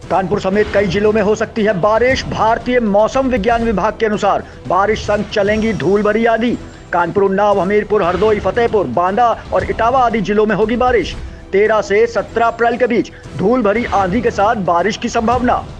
कानपुर समेत कई जिलों में हो सकती है बारिश। भारतीय मौसम विज्ञान विभाग के अनुसार बारिश संग चलेंगी धूल भरी आंधी। कानपुर, उन्नाव, हमीरपुर, हरदोई, फतेहपुर, बांदा और इटावा आदि जिलों में होगी बारिश। 13 से 17 अप्रैल के बीच धूल भरी आंधी के साथ बारिश की संभावना।